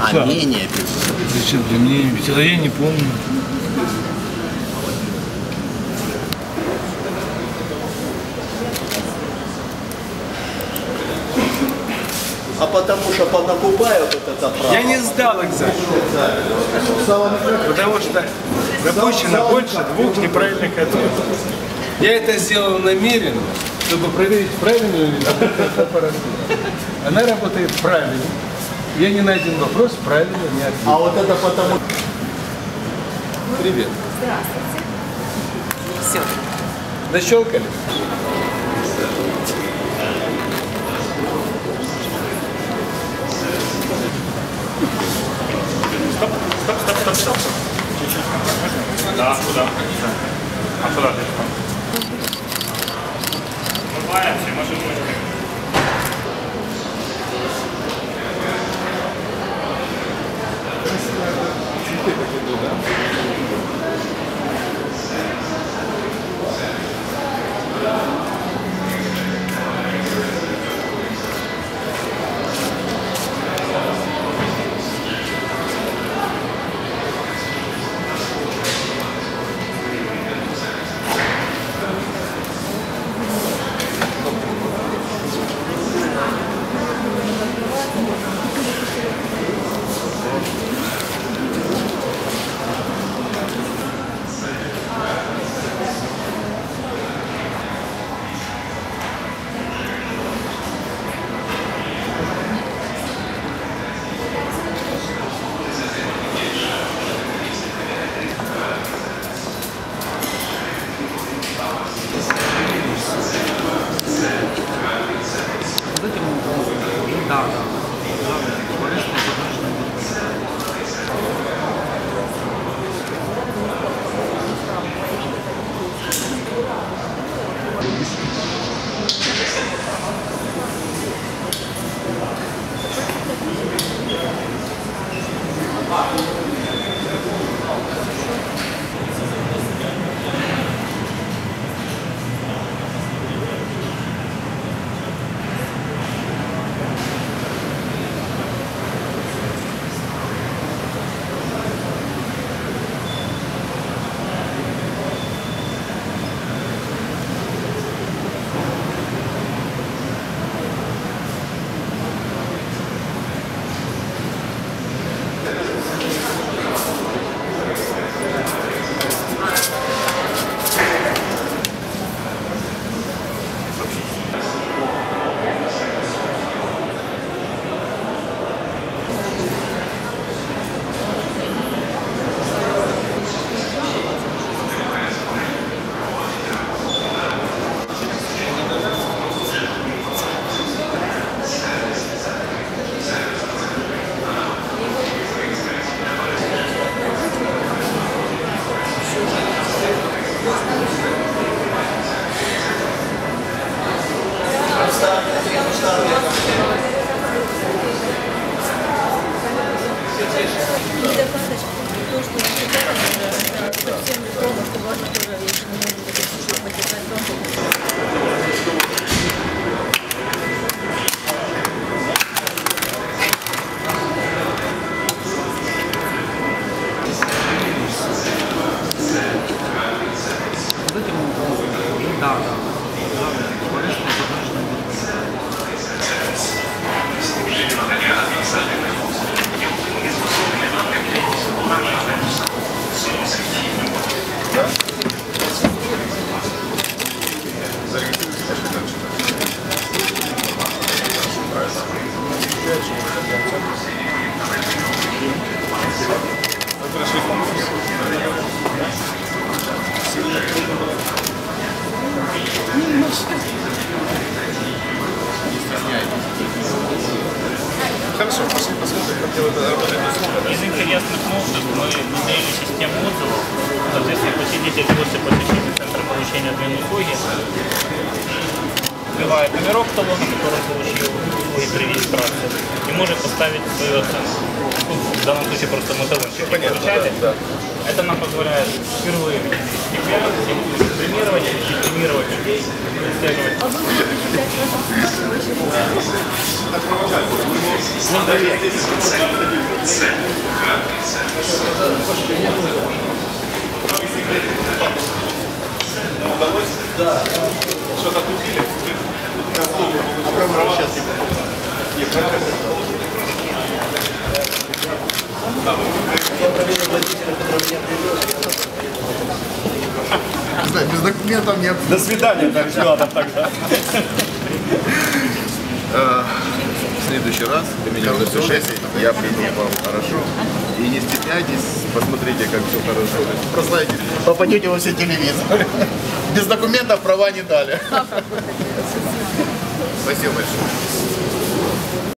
А менее 500. Зачем для меня? Ведь это я не помню. А потому что понакупают вот это право. Я не сдал экзамен. Потому что допущено больше 2 неправильных ответов. Я это сделал намеренно, чтобы проверить, правильно ли работает аппаратура. Она работает правильно. Я не на один вопрос правильно не ответил. А вот это потому... Привет. Здравствуйте. Все. Дощелкали? Стоп. Да, куда? А куда ты? Улыбаемся, может быть. Хорошо, пошли посмотрим, как работает услуга. Из интересных новшеств мы внедрили систему отзывов. Соответственно, посетитель после посещения центра получения отмены услуги вбивает номерок талона, который получил услуги при регистрации, и может поставить свою оценку. Ну, в данном случае просто мы талончик получали. Да. Это нам позволяет впервые себя премировать, дисциплинировать людей, отслеживать. А вы Сейчас Без документов нет. До свидания, так рядом тогда. В следующий раз для меня уже все 6, я приду к вам хорошо. И не стесняйтесь, посмотрите, как все хорошо. Прославите, попадете во все телевизоры. Без документов права не дали. Спасибо большое.